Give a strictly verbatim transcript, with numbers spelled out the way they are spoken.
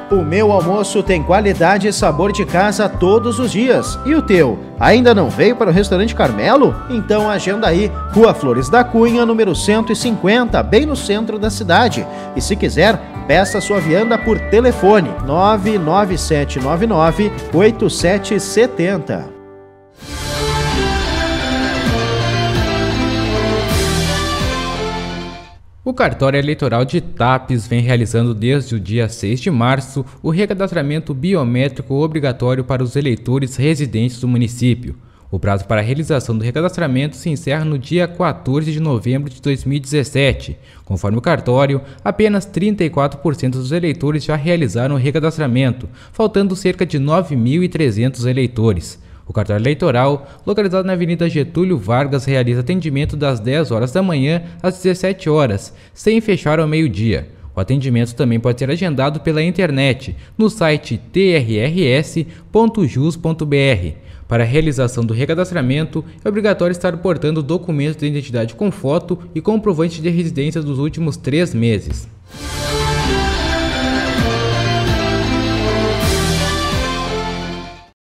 O meu almoço tem qualidade e sabor de casa todos os dias. E o teu? Ainda não veio para o Restaurante Carmelo? Então agenda aí, Rua Flores da Cunha, número cento e cinquenta, bem no centro da cidade. E se quiser, peça sua vianda por telefone nove nove sete nove nove oito sete sete zero. O cartório eleitoral de Tapes vem realizando desde o dia seis de março o recadastramento biométrico obrigatório para os eleitores residentes do município. O prazo para a realização do recadastramento se encerra no dia quatorze de novembro de dois mil e dezessete. Conforme o cartório, apenas trinta e quatro por cento dos eleitores já realizaram o recadastramento, faltando cerca de nove mil e trezentos eleitores. O cartório eleitoral, localizado na Avenida Getúlio Vargas, realiza atendimento das dez horas da manhã às dezessete horas, sem fechar ao meio-dia. O atendimento também pode ser agendado pela internet, no site t r r s ponto jus ponto b r. Para a realização do recadastramento, é obrigatório estar portando documentos de identidade com foto e comprovante de residência dos últimos três meses.